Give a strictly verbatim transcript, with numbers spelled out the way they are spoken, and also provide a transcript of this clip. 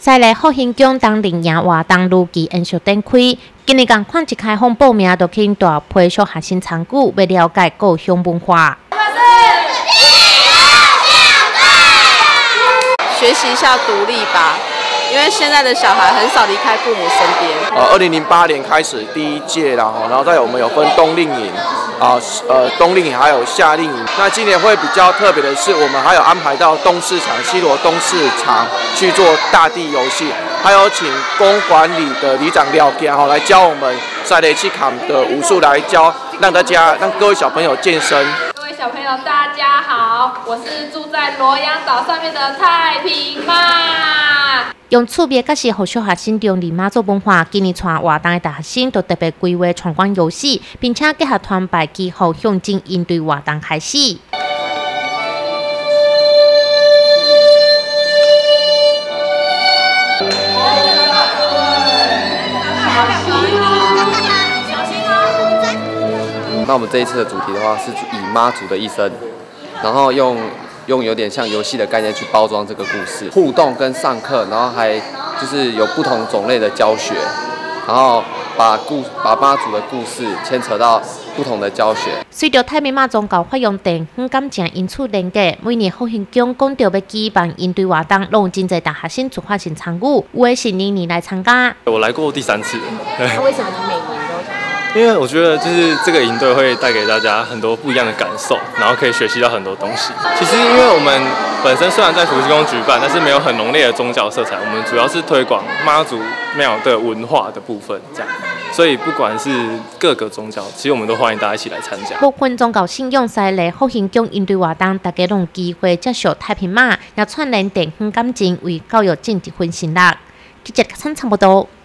西来福兴宫当领营活动如期延续展开，今日共款一开放报名，就去大批小学生参与，要了解故乡文化。 学习一下独立吧，因为现在的小孩很少离开父母身边。 呃，二零零八年开始第一届啦，然后再我们有分冬令营。 啊，呃，冬令营还有夏令营。那今年会比较特别的是，我们还有安排到东市场西螺东市场去做大地游戏，还有请公管理的里长廖健哈来教我们塞雷气坎的武术，来教让大家让各位小朋友健身。 各位小朋友，大家好，我是住在罗阳岛上面的太平妈。 用趣味甲是互小学生中立妈祖文化，今年带活动的大学生都特别规划闯关游戏，并且结合团bài技后向前应对活动开始。 那我们这一次的主题的话是以妈祖的一生，然后用。 用有点像游戏的概念去包装这个故事，互动跟上课，然后还就是有不同种类的教学，然后把故把妈祖的故事牵扯到不同的教学。 随着太平妈宗教发扬地方感情因此连结，每年福兴宫讲到要举办应对活动，拢有真侪大学生自发性参与，有的是年年来参加。 我来过第三次。 那为什么你每年都想要？ 因为我觉得就是这个营队会带给大家很多不一样的感受，然后可以学习到很多东西。其实因为我们本身虽然在福兴宫举办，但是没有很浓烈的宗教色彩，我们主要是推广妈祖庙的文化的部分，这样。所以不管是各个宗教，其实我们都欢迎大家一起来参加。 部分宗教信仰西来福兴宫应对活动，大家拢有机会接受太平妈，也串联地方感情，为教育政治分心力。记者参差不多。